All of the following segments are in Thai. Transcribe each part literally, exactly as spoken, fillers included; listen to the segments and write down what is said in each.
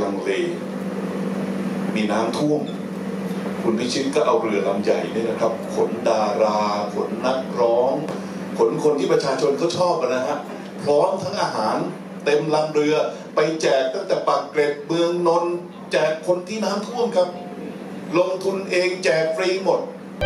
ลังเลมีน้ำท่วมคุณพิชิตก็เอาเรือลำใหญ่นี่นะครับขนดาราขนนักร้องขนคนที่ประชาชนเขาชอบกันนะฮะพร้อมทั้งอาหารเต็มลำเรือไปแจกตั้งแต่ปากเกร็ดเมืองนนท์แจกคนที่น้ำท่วมครับลงทุนเองแจกฟรีหมด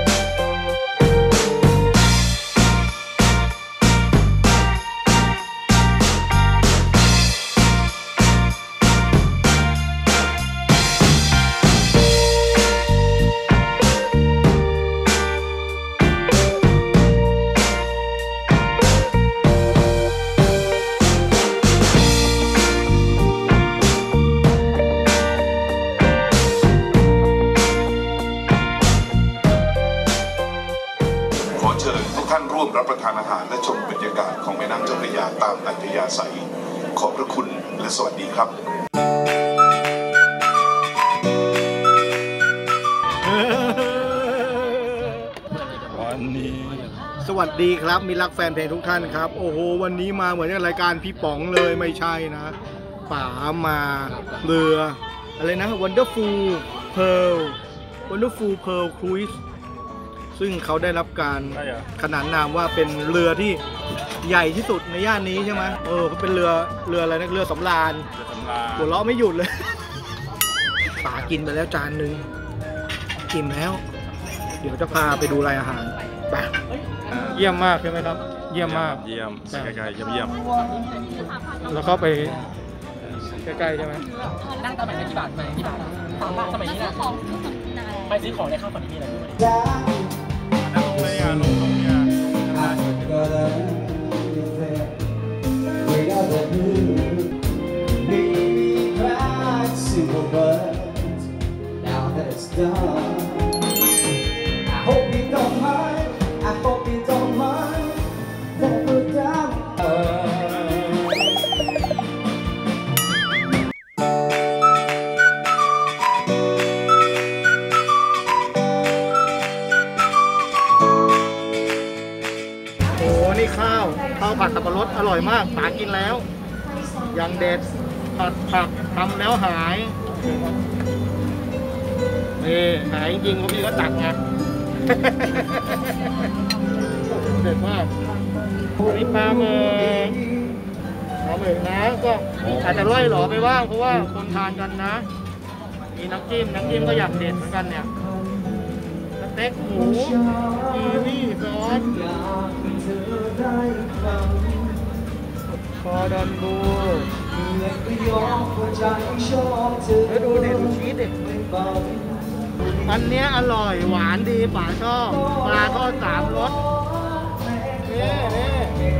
ขอเชิญทุกท่านร่วมรับประทานอาหารและชมบรรยากาศของแม่น้ำเจ้าพระยาตามอัธยาศัยขอบพระคุณและสวัสดีครับวันนี้สวัสดีครับมีรักแฟนเพลงทุกท่านครับโอ้โหวันนี้มาเหมือนรายการพี่ป๋องเลยไม่ใช่นะป๋ามาเรืออะไรนะ Wonderful Pearl Wonderful Pearl Cruise ซึ่งเขาได้รับการขนานนามว่าเป็นเรือที่ใหญ่ที่สุดในย่านนี้ใช่ไหมเออเขาเป็นเรือเรืออะไรนะเรือสำราญหัวเราะไม่หยุดเลยป๋ากินไปแล้วจานหนึ่งกินแล้วเดี๋ยวจะพาไปดูรายอาหารไปเยี่ยมมากใช่ไหมครับเยี่ยมมากเยี่ยมใกล้ๆเยี่ยมเยี่ยมแล้วก็ไปใกล้ๆใช่ไหมนั่งตอนไหนกี่บาทไหนกี่บาทสมัยนี้นะไปซื้อของในข้าวฝันนี้อะไรด้วยนั่งลงเลยอ่ะลงตรงนี้ข้าวข้าวผัดสับปะรดอร่อยมากป๋ากินแล้วอย่างเด็ดผัดผักทำแล้วหายนี่หายจริงๆเพราะพี่ก็ตักไงเด็ดมากอันนี้ปลาหมึกปลาหมึกนะก็อาจจะร่อยหล่อไปบ้างเพราะว่าคนทานกันนะมีน้ำจิ้มน้ำจิ้มก็อยากเด็ดเหมือนกันเนี่ยสเต็กหมูกีวีซอสคอดอนบูแล้วดูเด็ดดูชีสเด็ดอันเนี้ยอร่อยหวานดีป๋าชอบปลาทอดสามรสนี่นี่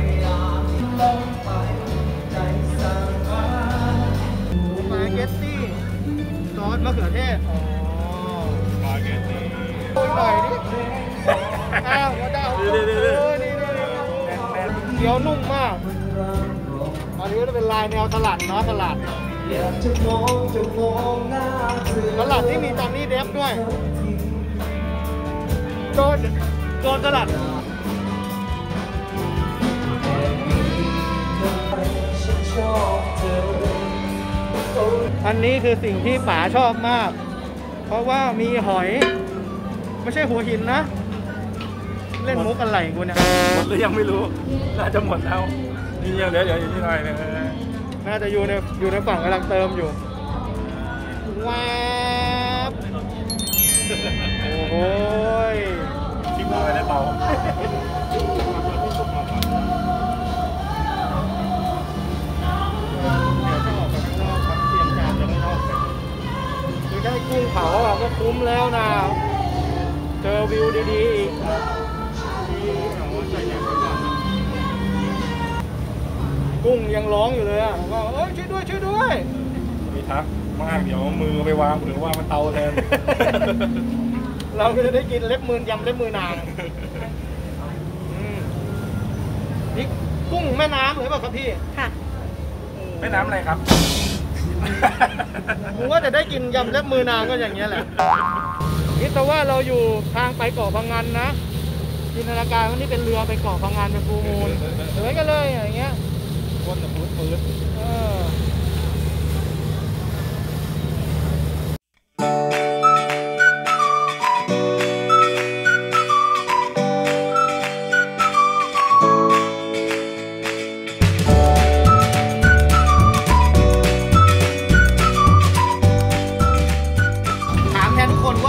สปาเกตตี้ซอสมะเขือเทศอ๋อสปาเกตตี้พูดหน่อยดิอ้าวมาเดานี่นี่นี่เกี๊ยวนุ่มมากอันนี้ก็จะเป็นลายแนวสลัดเนาะสลัดสลัดที่มีจอนนี่เดฟด้วยโดนโดนสลัดอันนี้คือสิ่งที่ป๋าชอบมากเพราะว่ามีหอยไม่ใช่หัวหินนะเล่นมุกอะไรกูเนี่ยหมดหรือยังไม่รู้น่าจะหมดแล้วนี่ยังเหลืออยู่นิดหน่อยนะน่าจะอยู่ในอยู่ในฝั่งกำลังเติมอยู่ว้าวโอ้โหทิ้งมือไว้ในเตาคือได้กุ้งเผาอ่ะก็คุ้มแล้วนะเจอวิวดีๆอีกกุ้งยังร้องอยู่เลยอ่ะว่าเอ้ยช่วยด้วยช่วยด้วยมีทักมากเดี๋ยวมือไปวางหรือว่ามันเตาแทนเราก็จะได้กินเล็บมือยำเล็บมือนางนี่กุ้งแม่น้ำหรือเปล่าครับพี่ค่ะแม่น้ำอะไรครับผมว่าจะได้กินยำเล็บมือนางก็อย่างเงี้ยแหละคิดแต่ว่าเราอยู่ทางไปเกาะพังงานนะจินตนาการว่านี่เป็นเรือไปเกาะพังงานเป็นฟูมูลเหมือนกันเลยอย่างเงี้ยก้นแต่พื้นพื้นเออ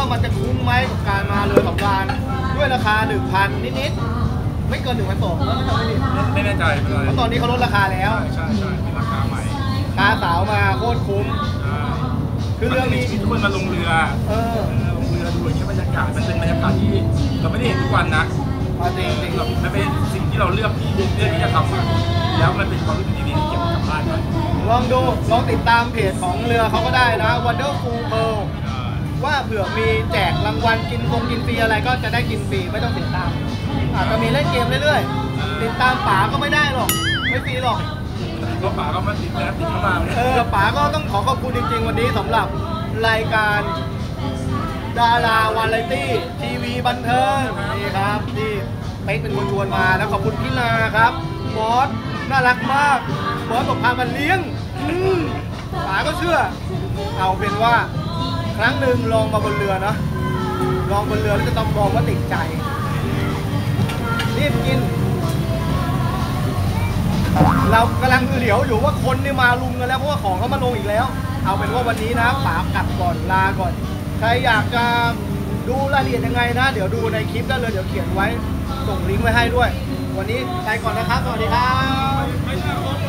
มันจะคุ้มไหมกับการมาเรือสำราญด้วยราคา หนึ่งพัน นิดๆไม่เกินหนึ่งพันสองแล้วไม่ทำไม่ผิดไม่แน่ใจเป็นไรเพราะตอนนี้เขาลดราคาแล้วใช่ใช่เป็นราคาใหม่คาสาวมาโคตรคุ้มใช่คือเรือมีทุกคนมาลงเรือเออลงเรือดูอย่างเงี้ยบรรยากาศมันเป็นบรรยากาศที่เราไม่ได้เห็นทุกวันนะเอาจริงจริงเรามันเป็นสิ่งที่เราเลือกที่เลือกที่จะทำอะแล้วมันเป็นความรู้สึกดีๆที่เก็บกลับบ้านไปลองดูลองติดตามเพจของเรือเขาก็ได้นะ Wonderful Pearl ว่าเผื่อมีแจกรางวัลกินฟงกินฟรีอะไรก็จะได้กินฟรีไม่ต้องเสียตังค์อาจจะมีเล่นเกมเรื่อยๆติดตามป๋าก็ไม่ได้หรอกไม่ฟรีหรอกก็ป๋าก็มาติดนะติดเข้ามาเออป๋าก็ต้องขอขอบคุณจริงๆวันนี้สำหรับรายการดาราวาไรตี้ทีวีบันเทิงนี่ครับที่เป๊กเป็นคนชวนมาแล้วขอบคุณพี่นาครับบอสน่ารักมากบอสบอกพามาเลี้ยงอืมป๋าก็เชื่อเอาเป็นว่าครั้งหนึ่งลองมาบนเรือนะลองบนเรือแล้วจะต้องบอกว่าติดใจรีบกินเรากำลังเหลียวอยู่ว่าคนนี่มาลุมกันแล้วเพราะว่าของเขามาลงอีกแล้ว เอาเป็นว่าวันนี้นะป๋ากลับก่อนลาก่อนใครอยากจะดูรายละเอียดยังไงนะเดี๋ยวดูในคลิปได้เลยเดี๋ยวเขียนไว้ส่งลิงก์ไว้ให้ด้วยวันนี้ไปก่อนนะครับสวัสดีครับ